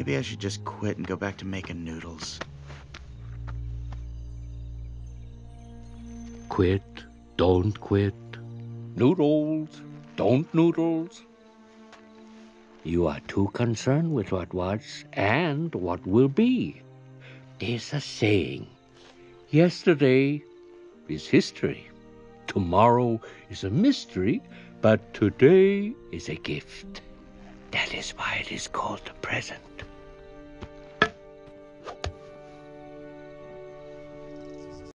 Maybe I should just quit and go back to making noodles. Quit, don't quit. Noodles, don't noodles. You are too concerned with what was and what will be. There's a saying, yesterday is history. Tomorrow is a mystery, but today is a gift. That is why it is called the present.